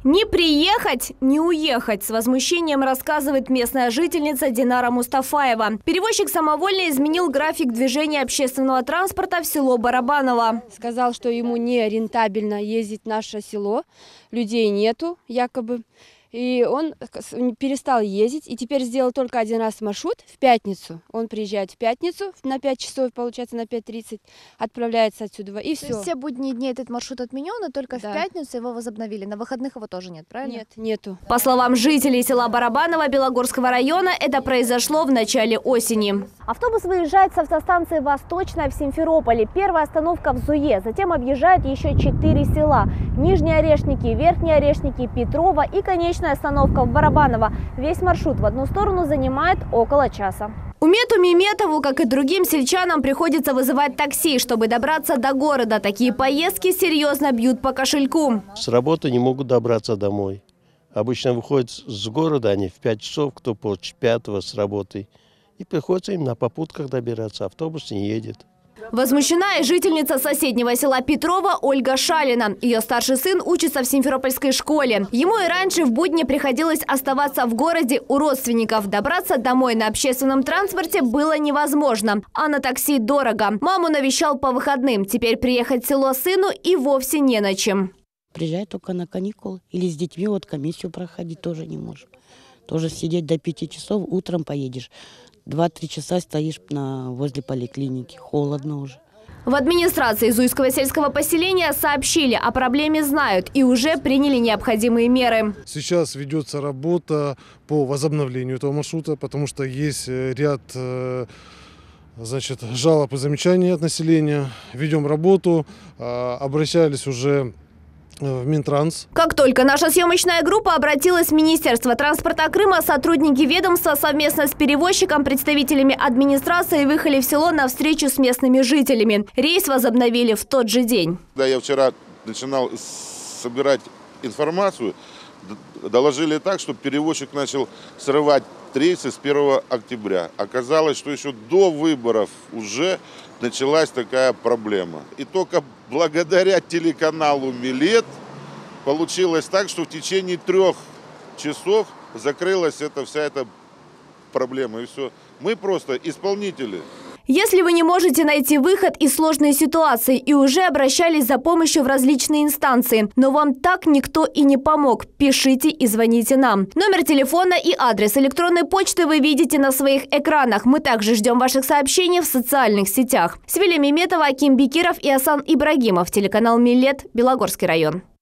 Не приехать, не уехать, с возмущением рассказывает местная жительница Динара Мустафаева. Перевозчик самовольно изменил график движения общественного транспорта в село Барабаново. Сказал, что ему не рентабельно ездить в наше село, людей нету якобы. И он перестал ездить и теперь сделал только один раз маршрут в пятницу. Он приезжает в пятницу на 5 часов, получается на 5:30, отправляется отсюда и все. То есть все будние дни этот маршрут отменен, и только в пятницу его возобновили. На выходных его тоже нет, правильно? Нет, нету. По словам жителей села Барабаново Белогорского района, это произошло в начале осени. Автобус выезжает с автостанции Восточная в Симферополе. Первая остановка в Зуе. Затем объезжает еще 4 села. Нижние Орешники, Верхние Орешники, Петрова и конечная остановка в Барабаново. Весь маршрут в одну сторону занимает около часа. Умету Меметову, как и другим сельчанам, приходится вызывать такси, чтобы добраться до города. Такие поездки серьезно бьют по кошельку. С работы не могут добраться домой. Обычно выходят с города они в 5 часов, кто по 5 с работы. И приходится им на попутках добираться, автобус не едет. Возмущена и жительница соседнего села Петрова Ольга Шалина. Ее старший сын учится в Симферопольской школе. Ему и раньше в будни приходилось оставаться в городе у родственников. Добраться домой на общественном транспорте было невозможно, а на такси дорого. Маму навещал по выходным. Теперь приехать в село сыну и вовсе не на чем. Приезжай только на каникулы или с детьми, вот комиссию проходить тоже не можем. Тоже сидеть до 5 часов, утром поедешь. 2-3 часа стоишь возле поликлиники. Холодно уже. В администрации Зуйского сельского поселения сообщили о проблеме, знают и уже приняли необходимые меры. Сейчас ведется работа по возобновлению этого маршрута, потому что есть ряд жалоб и замечаний от населения. Ведем работу, обращались уже в Минтранс. Как только наша съемочная группа обратилась в Министерство транспорта Крыма, сотрудники ведомства совместно с перевозчиком, представителями администрации выехали в село на встречу с местными жителями. Рейс возобновили в тот же день. Когда я вчера начинал собирать информацию, доложили так, что перевозчик начал срывать рейсы с 1 октября. Оказалось, что еще до выборов уже началась такая проблема. И только благодаря телеканалу «Милет» получилось так, что в течение 3 часов закрылась вся эта проблема. И все. Мы просто исполнители. Если вы не можете найти выход из сложной ситуации и уже обращались за помощью в различные инстанции, но вам так никто и не помог, пишите и звоните нам. Номер телефона и адрес электронной почты вы видите на своих экранах. Мы также ждем ваших сообщений в социальных сетях. Свиля Меметова, Аким Бекиров и Асан Ибрагимов. Телеканал «Милет», Белогорский район.